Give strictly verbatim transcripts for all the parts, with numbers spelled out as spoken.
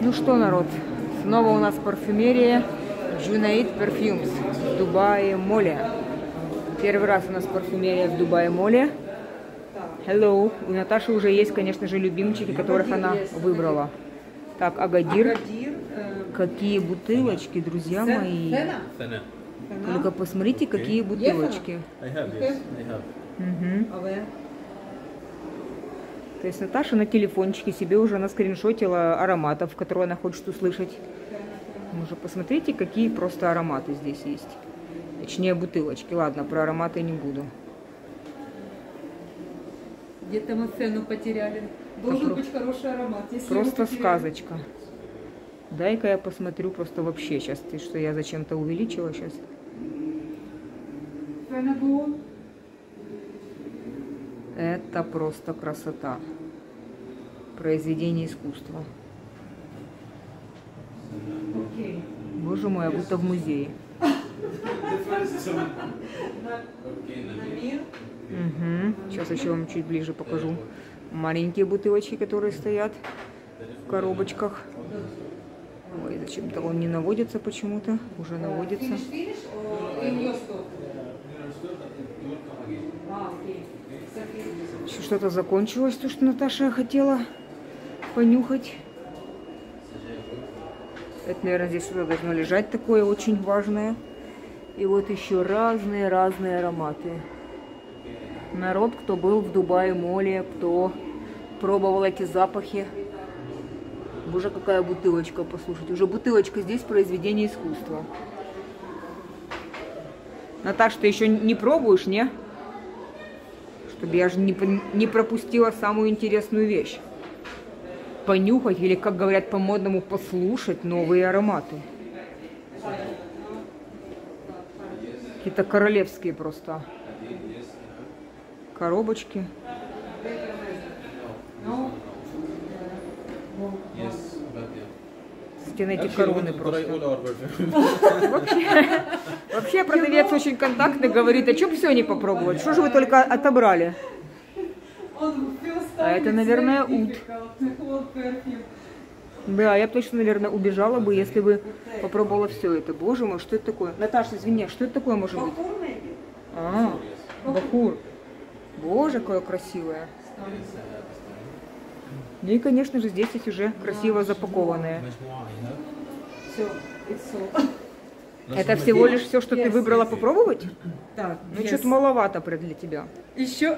Ну что, народ, снова у нас парфюмерия Junaid Perfumes в Дубае Моле. Первый раз у нас парфюмерия в Дубае Моле. Hello. У Наташи уже есть, конечно же, любимчики, которых она выбрала. Так, Агадир. Какие бутылочки, друзья мои. Только посмотрите, какие бутылочки. Угу. То есть Наташа на телефончике себе уже наскриншотила ароматов, которые она хочет услышать. Уже посмотрите, какие просто ароматы здесь есть. Точнее, бутылочки. Ладно, про ароматы не буду. Где-то мы цену потеряли. Должен Это быть про... хороший аромат. Если просто сказочка. Дай-ка я посмотрю просто вообще сейчас, ты что я зачем-то увеличила сейчас. Это просто красота. Произведение искусства. Okay. Боже мой, я будто в музее. Угу. Сейчас еще вам чуть ближе покажу. Маленькие бутылочки, которые стоят в коробочках. Ой, зачем-то он не наводится почему-то. Уже наводится. Что-то закончилось, то, что Наташа хотела понюхать. Это, наверное, здесь что-то должно лежать такое очень важное. И вот еще разные-разные ароматы. Народ, кто был в Дубае Моле, кто пробовал эти запахи. Боже, какая бутылочка, послушайте. Уже бутылочка здесь произведение искусства. Наташа, ты еще не пробуешь, не? Чтобы я же не, не пропустила самую интересную вещь. Понюхать или, как говорят по-модному, послушать новые ароматы. Какие-то королевские просто коробочки. Стены эти короны просто. Вообще, вообще продавец очень контактный, говорит, а что бы все не попробовать? Что же вы только отобрали? А это, наверное, уд. Да, я точно, наверное, убежала бы, если бы попробовала все это. Боже мой, что это такое? Наташа, извини, что это такое может быть? А, бахур. Боже, какое красивое. Ну и, конечно же, здесь есть уже красиво запакованное. Это всего лишь все, что ты выбрала попробовать? Так, ну что-то маловато для тебя. Еще.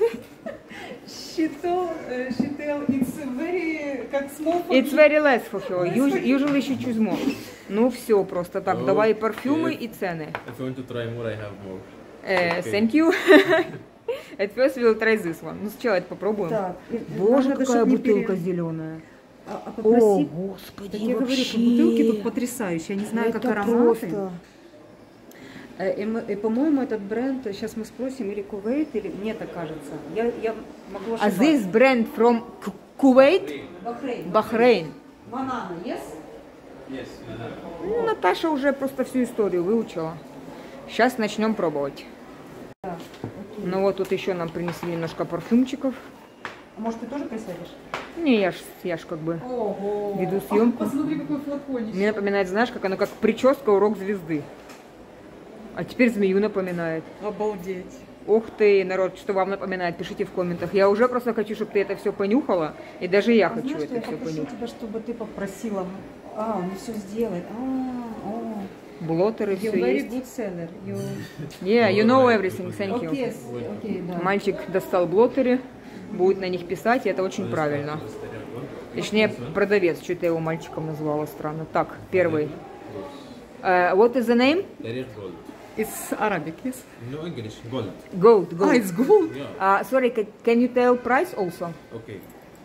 It's very, как small. It's very less for her. Usually she choose more. Ну все, просто так. Давай парфюмы и цены. If you want to try more, I have more. Uh, thank you. At first we'll try this one. Ну сначала это попробуем. Так, боже, какая бутылка пере... зеленая. А, а попроси... О, господи, так я вообще. говорю, бутылки тут потрясающие. Я не знаю, это как ароматы. Просто... И, и, и по-моему, этот бренд, сейчас мы спросим, или Кувейт, или мне так кажется. Я, я могу ошибаться. А this brand from Kuwait? Бахрейн. Бахрейн. Банана, yes? Yes. Ну, Наташа уже просто всю историю выучила. Сейчас начнем пробовать. Да. Ну вот тут еще нам принесли немножко парфюмчиков. А может, ты тоже присадишь? Не, я ж, я ж как бы Ого. веду съемку. Посмотри, какой флакончик. Мне напоминает, знаешь, как оно как прическа урок звезды. А теперь змею напоминает. Обалдеть. Ух ты, народ, что вам напоминает, пишите в комментах. Я уже просто хочу, чтобы ты это все понюхала. И даже я а хочу знаешь, это я все попрошу понюхать. тебя, чтобы ты попросила. А, он все сделает. А, о. Блоттеры, все very есть. Good seller. You... Yeah, you know everything, thank you. Okay, okay, да. Мальчик достал блоттеры, будет на них писать, и это очень правильно. Точнее, продавец, что-то я его мальчиком назвала, странно. Так, первый. Uh, what is the name? Gold. It's Arabic, yes? No English. Gold. Gold, gold. Ah, it's gold. Yeah. Uh, sorry, can you tell price also? Okay.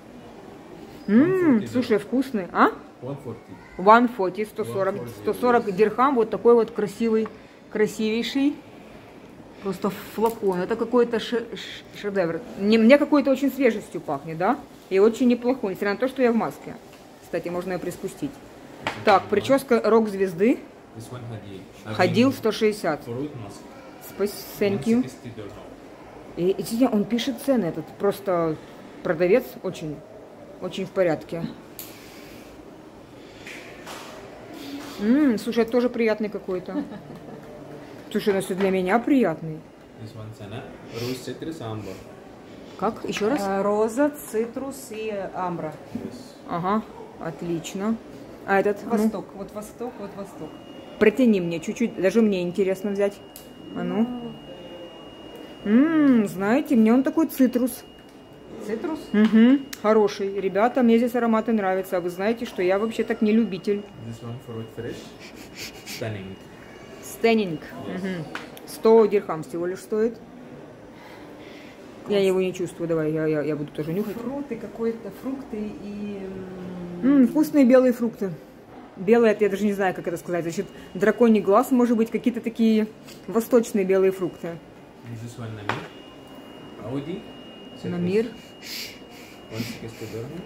Ммм, слушай, вкусный. А? one forty. one forty, сто сорок. сто сорок дирхам, вот такой вот красивый, красивейший. Просто флакон. Это какой-то шедевр. Не, мне какой-то очень свежестью пахнет, да? И очень неплохой, несмотря на то, что я в маске. Кстати, можно ее приспустить. Так, прическа рок-звезды. Ходил сто шестьдесят. Спасибо, thank you. И, и он пишет цены, этот просто продавец очень, очень в порядке. М, слушай, это тоже приятный какой-то. Слушай, ну все для меня приятный. This one sana. Rose citrus amber. Как? Еще раз? А, роза, цитрус и амбра. Yes. Ага, отлично. А этот, ну, Восток. Вот восток, вот восток. протяни мне чуть-чуть, даже мне интересно взять. А ну. Ммм, знаете, мне он такой цитрус. Цитрус. Угу, хороший. Ребята, мне здесь ароматы нравятся. А вы знаете, что я вообще так не любитель. This one fruit fresh. Stunning. Стеннинг. Угу. сто дирхам всего лишь стоит. Я его не чувствую. Давай, я, я, я буду тоже нюхать. Фрукты, какой-то фрукты и... М, вкусные белые фрукты. Белые, это я даже не знаю, как это сказать. Значит, драконий глаз, может быть, какие-то такие восточные белые фрукты. This one namir. Audi. citrus. Намир. one sixty dirham.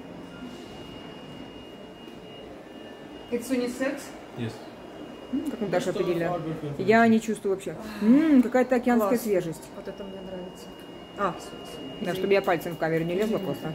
It's unisex. Yes. М, Как Наташа Just, uh, определяет. hard work and Я не чувствую вообще. М, какая-то океанская Класс. свежесть. Вот это мне нравится. А, Да, чтобы я пальцем в камеру не лезла просто.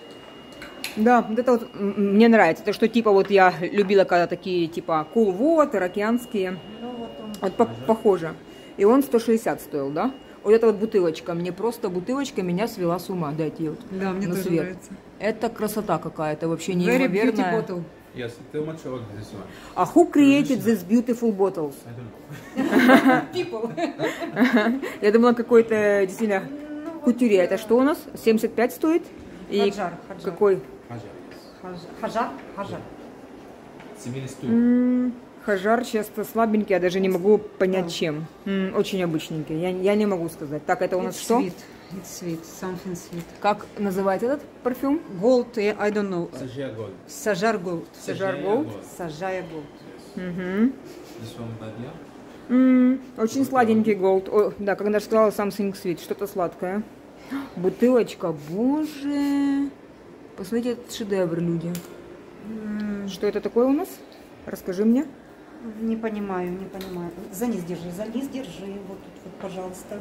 Да, вот это вот м, мне нравится. Это что типа вот я любила когда такие типа cool water, океанские. ну вот он. Вот по- похоже. И он сто шестьдесят стоил, да? Вот эта вот бутылочка, мне просто бутылочка меня свела с ума. Дайте ее вот Да, мне на тоже свет. нравится. Это красота какая-то, вообще Very beauty неимоверная. bottle. Yes. Too much oil. This one. А who created these beautiful bottles? I don't know. People. Я думала, какой-то действительно кутюре. Это что у нас? семьдесят пять стоит? И Хаджар, хаджар. какой? Hajar. Хажар. Хажар. Хажар. Similis to. М, Хажар часто слабенький, я даже не могу понять, чем. М, Очень обычненький, я, я не могу сказать. Так, это у нас It's что? sweet. It's sweet. Something sweet. Как называется этот парфюм? Gold, eh, I don't know. Sajia gold. Сажар gold. Сажар Sajia Gold. Сажая gold. Мгм. This one badia. М, Очень сладенький голд. О, да, когда я сказала something sweet, что-то сладкое. Бутылочка, боже. Посмотрите, этот шедевр, люди. Что это такое у нас? Расскажи мне. Не понимаю, не понимаю. За низ держи, за низ держи. Вот тут вот, пожалуйста.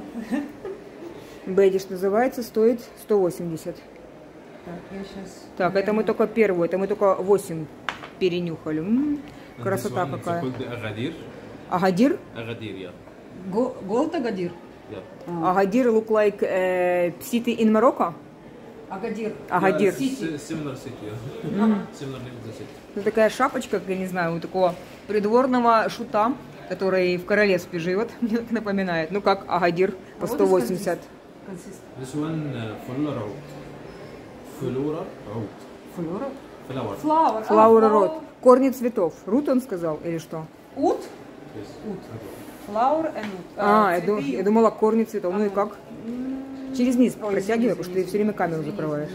Бэдиш называется, стоит сто восемьдесят. Так, я сейчас... Так, это мы только первую, это мы только восемь перенюхали. М, And Красота this one, it's какая. called Agadir. Агадир? Agadir, yeah. Голд Агадир? Yeah. Агадир look like uh, city in Morocco? Агадир. Агадир. Yeah, it's, uh, similar city. Yeah. Similar name to the city. Это такая шапочка, как я не знаю, у такого придворного шута, который в королевстве живет, мне так напоминает. Ну как Агадир по сто восемьдесят. This one uh, flora road. Flora road. Флора? Flower. Флауэр. Флауэр рот. Корни цветов. Рут он сказал или что? Ут? Yes. Флауэр and ут. А, я, цветы ду- и я ут. думала корни цветов. Ну и как? Через низ Ой, протягивай, извини, потому что ты извини, все время камеру извини, закрываешь.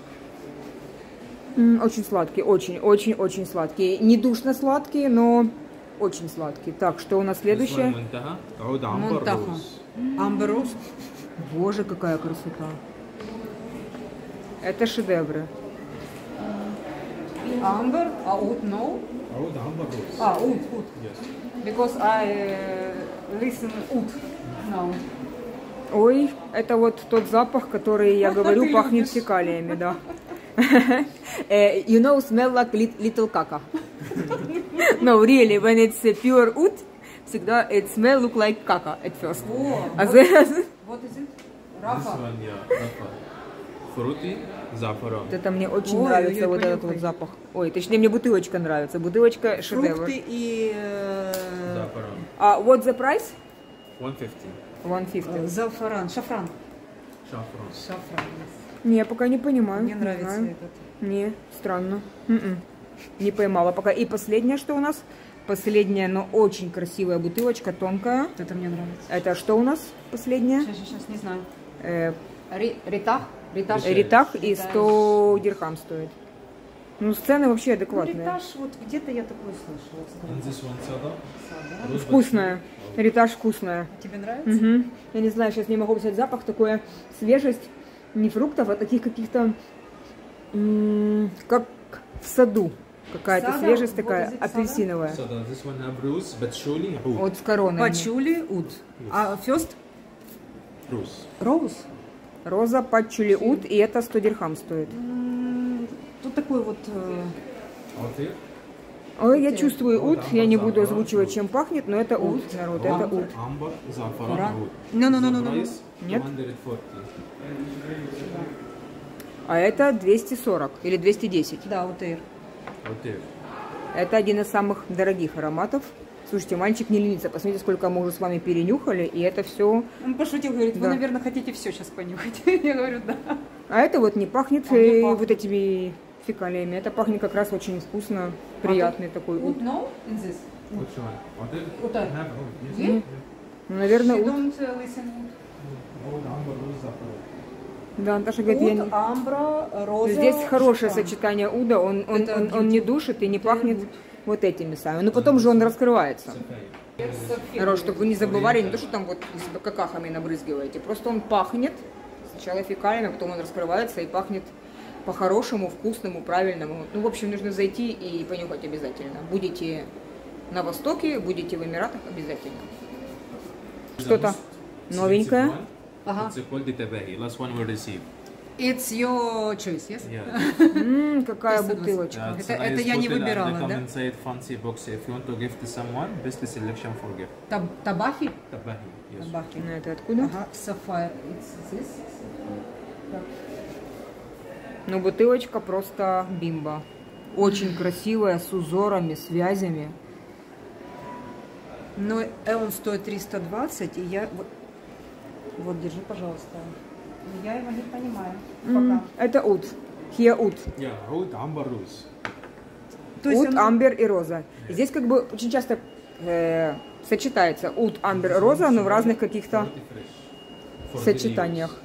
извини. М, Очень сладкие, очень, очень, очень сладкие. Не душно сладкие, но очень сладкие. Так, что у нас This one следующее? Muntaha. Oud Amber Монтаха. Rose. Амбер роз. Боже, какая красота. Это шедевры. Амбер, а ут no? Oud Amber Rose. А, ут, ут. Yes. Because I uh, listen ут now. Ой, это вот тот запах, который, я говорю, Ты пахнет любишь. фекалиями, да. Э, You know, smell like lit- little caca. No, really, when it's uh, pure oud, всегда it smell look like caca at first. О, А вот- then- what is it? This Рафа. one, yeah. Rafa. Fruity. Zafaran. Вот это мне очень Ой, нравится, ой, вот этот понюхай. вот запах. Ой, точнее, мне бутылочка нравится. Бутылочка шедевр. Фрукты и э, Zafaran. А what the price? one fifty. one fifty. зафран, шафран. Saffron. Шафран. Не, я пока не понимаю. Мне не нравится знаю. этот. Не, странно. М-м. Не поймала пока. И последнее, что у нас? Последняя, но очень красивая бутылочка, тонкая. Вот это мне нравится. Это что у нас последняя? Сейчас, сейчас, сейчас, не знаю. Э, Ри- Ритах? Ритаж? Ритаж. Ритах и Ритаж. сто дирхам стоит. Ну, цены вообще Ну, адекватные. Ритаж, вот где-то я такое слышала. And скажи. this one Sada. Сада. Rose Вкусная. Ритаж вкусная. Тебе нравится? Мгм. Я не знаю, сейчас не могу взять запах, такое свежесть не фруктов, а таких каких-то, м, как в саду. Какая-то Сада? свежесть Вот такая, из этих сада? апельсиновая. Sada. This one have rose, patchouli, oud. Вот с короной. Пачули, ут. А first? Rose. Роуз? Роза, патчули, ут, и это сто дирхам стоит. М, Тут такой вот... э, Out here. Ой, я чувствую ут, я не буду озвучивать, чем пахнет, но это ут, народ, это ут. Амбар, зафаран, Ура. ут. No, no, no, no, no. Price Нет? two forty. А это двести сорок или двести десять. Да, утейр. Okay. Это один из самых дорогих ароматов. Слушайте, мальчик не ленится, посмотрите, сколько мы уже с вами перенюхали, и это все. Он пошутил, говорит, вы, Да. наверное, хотите все сейчас понюхать. Я говорю, да. А это вот не пахнет, А не э, пахнет. вот этими фекалиями. Это пахнет как раз очень вкусно, приятный такой ут. No, in this. Which one? Hotel? Hotel. Have oud, yes. Yeah? Ну, наверное, You ут. don't uh, listen. Oud, amber, rose, zaфаран. Да, Наташа говорит, я не... Ут, амбра, роза. Здесь хорошее шикарно. сочетание уда, он, он, Это он, он не душит и не пахнет вот этими самыми. Но потом же он раскрывается. Народ, чтобы вы не забывали, не то, что там вот с какахами набрызгиваете, просто он пахнет сначала фекалиями, потом он раскрывается и пахнет по-хорошему, вкусному, правильному. Ну, в общем, нужно зайти и понюхать обязательно. Будете на Востоке, будете в Эмиратах обязательно. Что-то новенькое. Ага. It's called the tabahi. Last one we receive. It's your choice, yes? Yeah. М, какая Тесто бутылочка. Yeah, it's Это- a это nice я не bottle and выбирала, they come да? inside fancy box. If you want to give to someone, best selection for gift. Таб- Табахи? Tabahi. Yes. Табахи. Ну, это откуда? Ага, Sapphire. It's this. Ну, бутылочка просто бимба. Очень красивая, с узорами, связями. Но э, он стоит триста двадцать, и я... Вот, вот, держи, пожалуйста. Я его не понимаю М, пока. Это ут. Хия ут. Yeah, oud, amber, rose. То есть Ут, он- амбер и роза. И здесь как бы очень часто э, сочетается ут, амбер, роза, но в разных каких-то Forty fresh. For сочетаниях.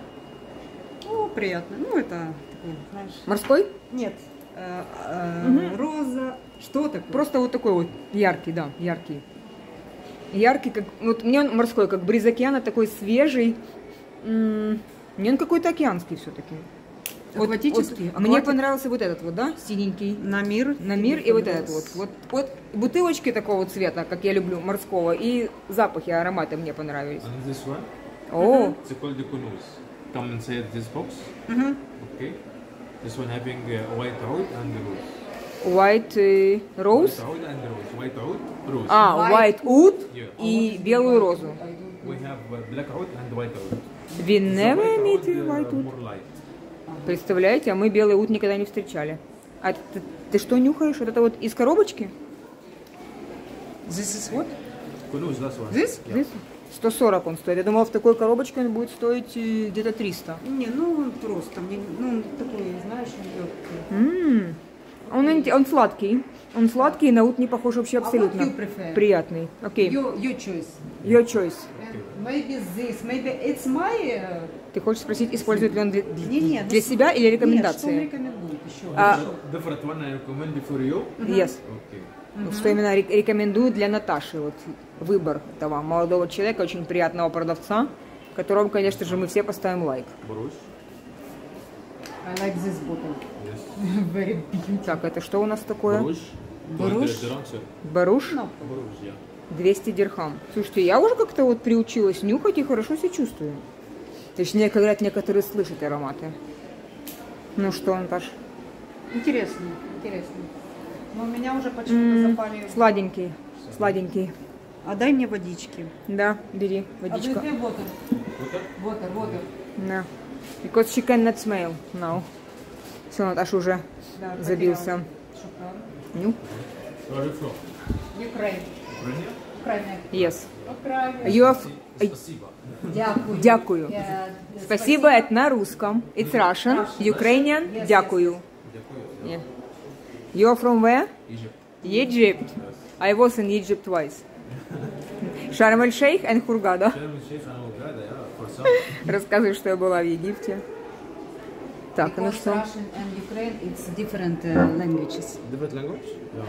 О, приятно. Ну, это такой, знаешь... Морской? Нет. э, э, Роза. Что такое? Просто вот такой вот яркий, да, яркий. Яркий, как... Вот мне он морской, как бриз океана, такой свежий. М, Мне он какой-то океанский все-таки. Акватический? Мне Акватик? понравился вот этот вот, да, синенький. На мир. На мир и вот этот вот. Вот, вот бутылочки такого цвета, как я люблю, морского, и запахи, ароматы мне понравились. And this one, О, it's called the kunuz. Come inside this box. Мгм. Okay. This one having uh, white oud and rose. white э, rose. White oud and rose. White oud, rose. А, white wood Yeah. и белую розу. We have uh, black oud and white oud. We The never white meet oud, uh, white wood. more light. Представляете, а мы белый ут никогда не встречали. А ты, ты что нюхаешь? Вот это вот из коробочки? This is what? Kunuz, that's one. This? Yeah. сто сорок он стоит. Я думала, в такой коробочке он будет стоить э, где-то триста. Не, ну он просто, мне, ну он такой, знаешь, он легкий. М, Он, инте- он сладкий. Он сладкий, на ут не похож вообще А what абсолютно. you prefer? Приятный. Окей. Your, your choice. Your choice. And maybe this, maybe it's my... uh, Ты хочешь спросить, использует ли он для, Не, не, для ну, себя или Нет, что он рекомендации? рекомендует еще? А, Different one I recommend for you. yes. Okay. Вот Что именно ре- рекомендую для Наташи. Вот выбор этого молодого человека, очень приятного продавца, которому, конечно же, мы все поставим лайк. Baruch. I like this bottle. Yes. Very beautiful. Так, это что у нас такое? Baruch. Baruch. two hundred dirham, sir. Баруш, No. Baruch, yeah. двести дирхам. Слушайте, я уже как-то вот приучилась нюхать и хорошо себя чувствую. Точнее, говорят, некоторые слышат ароматы. Ну что, Наташ? Интересно, интересно. Но у меня уже почему-то М, запали... Сладенький, сладенький. А дай мне водички. Да, бери, водичка. А вы water? Water, water. Да. Because she cannot smell now. Все, Наташа уже Да, забился. Шукан. Ну, Where are you from? Ukraine. Ukraine? Ukraine. yes. Ukraine. You have... Спасибо. Дякую. Дякую. Я- Спасибо, это на русском. It's Russian. Ukrainian. Yes, Дякую. Дякую. Yeah. You are from where? Egypt. Egypt. I was in Egypt twice. Шарм эль-Шейх and Хургада. Chairman Sheikh and Uganda, yeah, for some. Рассказывай, что я была в Египте. Так, ну Because что? Russian and Ukraine, it's different uh, languages. Different language? Yeah.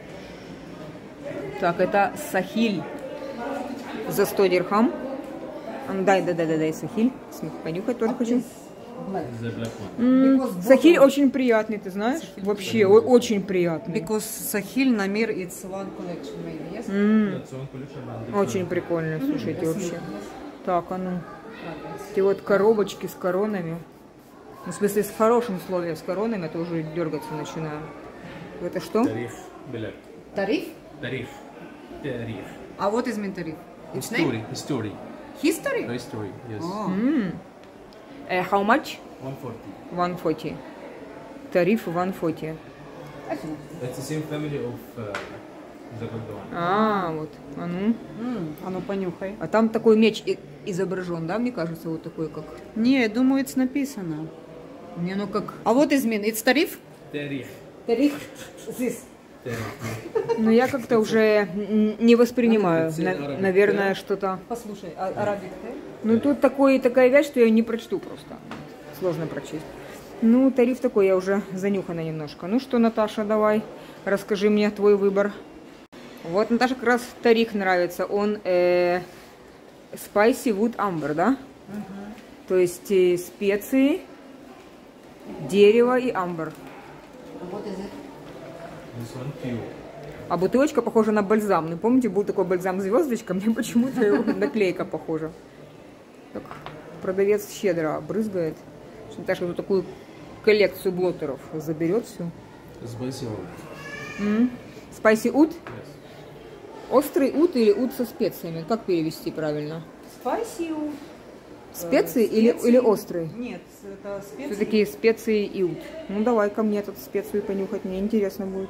Так, это сахиль за сто дирхам. Ам, Дай, дай, дай, дай, дай сахиль. См- Понюхать тоже хочу. Black. The black one. Because Сахиль bottle- очень приятный, ты знаешь? Вообще, о- очень приятный. Because Sahil на мир it's one collection maybe, yes? That's one collection and different. Очень прикольно, слушайте, вообще. Так, а ну. Эти вот коробочки с коронами. Ну, в смысле, с хорошим словом, с коронами, это уже дергаться начинаю. Это что? Тариф билет. Тариф? Тариф. Тариф. А what is mean тариф? Its name? History. History. History? History. Yes. Oh. Mm. Uh, how much? one forty. one forty. Тариф one forty. It's the same family of uh, Zagadon. А, вот. А ну. М, а ну понюхай. А там такой меч и- изображен, да, мне кажется, вот такой как. Не, я думаю, it's написано. Мне ну как. А what is mean? It's тариф? Тариф. Тариф. This. Тариф. Ну я как-то уже н- не воспринимаю. Это На- арабик, наверное, да? что-то. Послушай, а, арабик, да? Ну тут такой, такая вещь, что я не прочту просто. Сложно прочесть. Ну, тариф такой, я уже занюхана немножко. Ну что, Наташа, давай, расскажи мне твой выбор. Вот, Наташа как раз тариф нравится. Он э, spicy wood amber, да? То есть э, специи, дерево и амбр. What is it? This one pure. А бутылочка похожа на бальзам. Ну, помните, был такой бальзам звездочка, мне почему-то его наклейка похожа. Так, продавец щедро брызгает. Что Наташа вот такую коллекцию блотеров заберет всю. Spicy oil. М. Spicy wood? Yes. Острый ут или ут со специями? Как перевести правильно? Spicy. Специи или, специи? или острый? Нет, это специи. Все-таки специи и ут. Ну давай ко мне тут специю понюхать, мне интересно будет.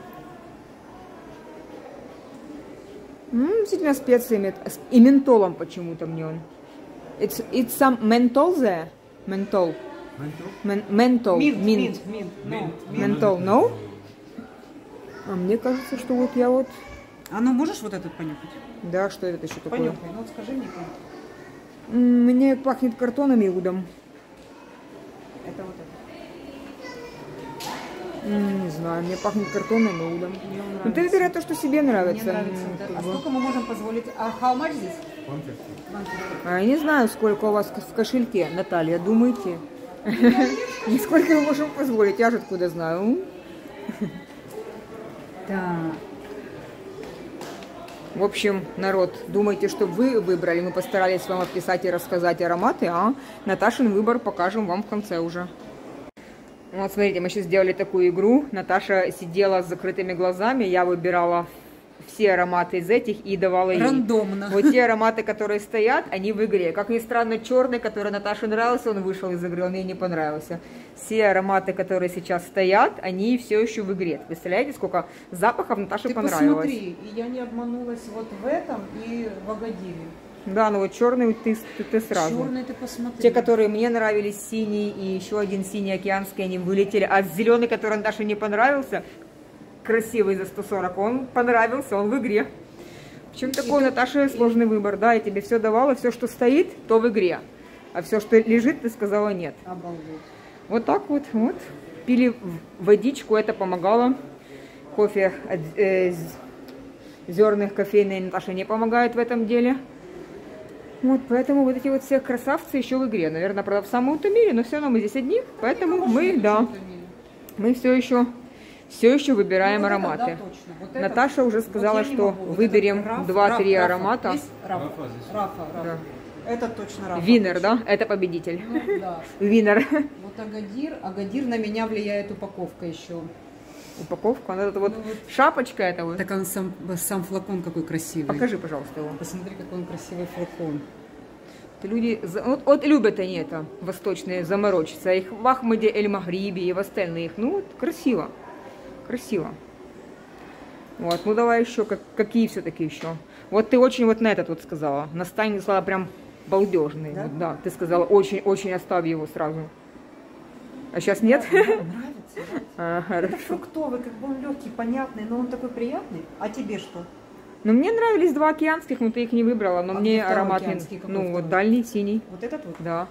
М, действительно специями. И ментолом почему-то мне он. It's, it's some menthol there? Menthol. Menthol? Men, menthol. Mint, Mint. mint, mint, no. Menthol, no? А мне кажется, что вот я вот... А ну можешь вот этот понюхать? Да, что это еще такое? Понюхай, ну вот скажи мне. М, Мне пахнет картоном и удом. Это вот это. М, Не знаю, мне пахнет картоном и удом. Мне он Ну ты нравится. выбирай то, что себе нравится. Мне нравится. М, да. как А бы. сколько мы можем позволить? А how much здесь? one fifty. А я не знаю, сколько у вас в кошельке, Наталья, думаете? Сколько мы можем позволить, я же откуда знаю. Да. В общем, народ, думайте, что вы выбрали. Мы постарались вам описать и рассказать ароматы, а Наташин выбор покажем вам в конце уже. Вот, смотрите, мы сейчас сделали такую игру. Наташа сидела с закрытыми глазами, я выбирала все ароматы из этих и давала ей. Рандомно. Вот те ароматы, которые стоят, они в игре. Как ни странно, черный, который Наташе нравился, он вышел из игры, он ей не понравился. Все ароматы, которые сейчас стоят, они все еще в игре. Представляете, сколько запахов Наташе Ты понравилось? посмотри, и я не обманулась вот в этом и в Агадире. Да, ну вот черный ты, ты, ты сразу. Черный ты посмотри. Те, которые мне нравились, синий и еще один синий океанский, они вылетели. А зеленый, который Наташе не понравился, красивый за сто сорок, он понравился, он в игре. Причем такой, Наташа, сложный выбор. Да, я тебе все давала, все, что стоит, то в игре. А все, что лежит, ты сказала нет. Обалдеть. Вот так вот, вот. Пили водичку, это помогало. Кофе э, зерных кофейной Наташа не помогает в этом деле. Вот, поэтому вот эти вот все красавцы еще в игре. Наверное, продавца мы утомили, но все равно мы здесь одни. Поэтому мы, да, мы все еще, все еще выбираем Ну, вот это, ароматы. да, точно. Вот это- Наташа уже сказала, вот я не что могу. Вот выберем это Раф- два-три Раф- Рафа. аромата. Есть Рафа. Рафа здесь. Рафа, Рафа. Да. Это точно Рафа. Винер, да? Это победитель. Ну, да. Винер. Вот Агадир. Агадир на меня влияет упаковка еще. Упаковка, вот эта вот Ну, вот. шапочка эта вот. Так он сам, сам флакон какой красивый. Покажи, пожалуйста, его. Посмотри, какой он красивый флакон. Люди, за- вот, вот любят они это, восточные, заморочиться. Их в Ахмаде, Эль-Махриби и в остальных. Ну, вот, красиво. Красиво. Вот, ну давай еще, как, какие все-таки еще? Вот ты очень вот на этот вот сказала. На стайне слова прям балдежный. Да? Вот, да, ты сказала, очень-очень оставь его сразу. А сейчас нет? Нравится, нравится. А, Это хорошо. фруктовый, как бы он легкий, понятный, но он такой приятный. А тебе что? Ну, мне нравились два океанских, но ты их не выбрала. Но А мне где второй аромат... не- океанский? Какой Ну, второй? вот дальний синий. Вот этот вот? Да.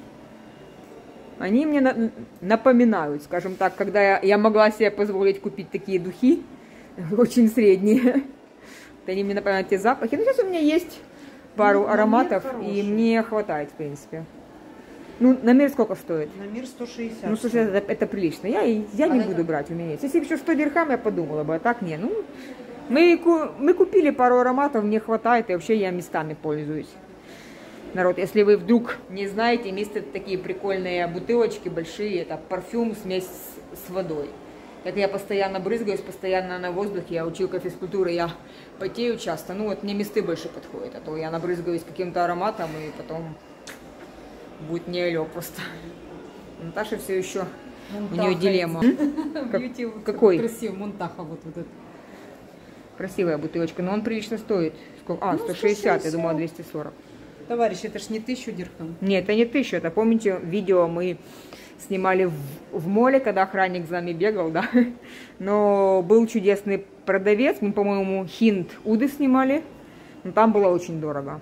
Они мне на- напоминают, скажем так, когда я, я могла себе позволить купить такие духи, очень средние. Вот они мне напоминают те запахи. Ну, сейчас у меня есть пару Ну, ароматов, намер и хороший. мне хватает, в принципе. Ну, на мир сколько стоит? На мир сто шестьдесят. Ну, слушай, это, это прилично. Я, я А не это- буду брать, у меня есть. Если бы еще сто дирхам, я подумала бы, а так не. Ну, мы, ку- мы купили пару ароматов, мне хватает, и вообще я местами пользуюсь. Народ, если вы вдруг не знаете, есть такие прикольные бутылочки большие, это парфюм, смесь с, с водой. как я постоянно брызгаюсь, постоянно на воздухе, я училка физкультуры, я потею часто. Ну вот мне месты больше подходят, а то я набрызгаюсь каким-то ароматом и потом будет не алё просто. Наташа все еще, у нее дилемма. Как, какой? Красивый, Монтаха вот, вот этот. Красивая бутылочка, но он прилично стоит. Сколько? А, Ну, сто шестьдесят, я сто шестьдесят. думала двести сорок. Товарищ, это ж не тысячу дирхам. Нет, это не тысяча, это помните видео мы снимали в, в моле, когда охранник за нами бегал, да? Но был чудесный продавец, мы, по-моему, Хинд Уды снимали, но там было очень дорого.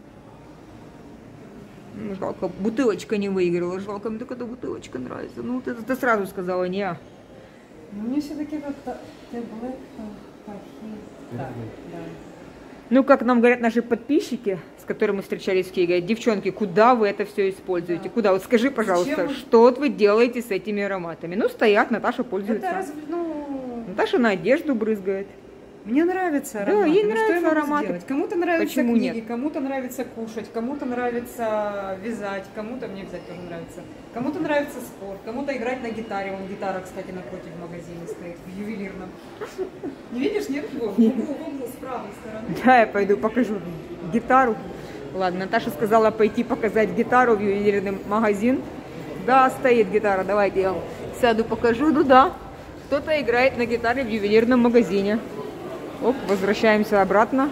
Ну, жалко, бутылочка не выиграла, жалко, мне такая бутылочка нравится. Ну, ты, ты сразу сказала, не. Но мне все-таки как-то таблетка, да, да. Ну, как нам говорят наши подписчики, с которыми мы встречались в Киеве, говорят, девчонки, куда вы это все используете? Да. Куда? Вот скажи, пожалуйста, Зачем вы- что вот вы делаете с этими ароматами? Ну, стоят, Наташа пользуется. Это разве, ну, Наташа на одежду брызгает. мне нравятся Да, ароматы. ей Ну, что я нравятся могу ароматы. сделать? Кому-то нравятся Почему книги, нет? кому-то нравится кушать, кому-то нравится вязать, кому-то мне вязать тоже нравится. Кому-то нравится спорт, кому-то играть на гитаре. Вон гитара, кстати, напротив в магазине стоит, в ювелирном. Не видишь, нет? Вот, в углу, в углу, с правой стороны. Да, я пойду покажу гитару. Ладно, Наташа сказала пойти показать гитару в ювелирный магазин. Да, стоит гитара, давайте я вам сяду покажу. Ну да, кто-то играет на гитаре в ювелирном магазине. Оп, возвращаемся обратно.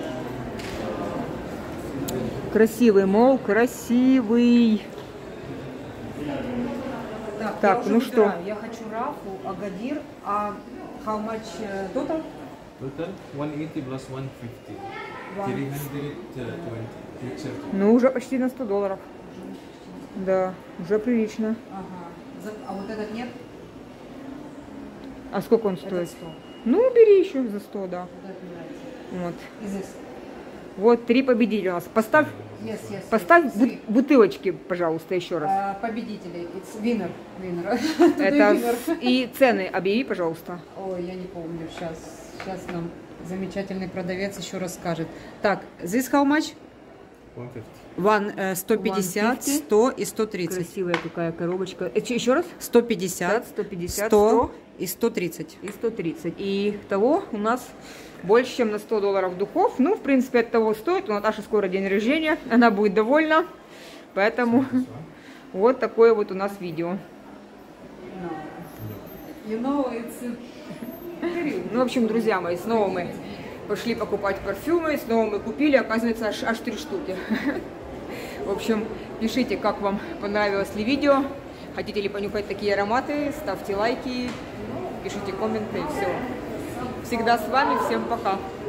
Красивый мол, красивый. Так, Так, я уже ну что? выбираю. Я хочу Рафу, Агадир, а how much uh, total? Total one eighty plus one fifty. three hundred twenty. three thirty. Ну, уже почти на сто долларов. Да, уже прилично. Ага. За- А вот этот нет? А сколько он Этот стоит? сто. Ну, бери еще за сто, да. Вот этот мне нравится. Вот. Is this? Вот три победителя у нас. Поставь, Yes, yes. поставь yes. бут- Three. бутылочки, пожалуйста, еще раз. А, победители. It's winner. Winner. Это winner. с- и цены объяви, пожалуйста. Ой, я не помню. Сейчас, сейчас нам замечательный продавец еще расскажет. Так, this how much? one fifty. One, э, сто пятьдесят, сто пятьдесят. сто и сто тридцать. Красивая какая коробочка. Э, че- еще раз? сто пятьдесят, сто пятьдесят, сто сто и сто тридцать. и сто тридцать. И того у нас больше, чем на сто долларов духов. Ну, в принципе, от того стоит. У Наташи скоро день рождения. Она будет довольна. Поэтому вот такое вот у нас видео. You know, it's... Ну, в общем, друзья мои, снова мы пошли покупать парфюмы. Снова мы купили, оказывается, аж, аж три штуки. В общем, пишите, как вам понравилось ли видео. Хотите ли понюхать такие ароматы, ставьте лайки, пишите комменты, все. Всегда с вами, всем пока.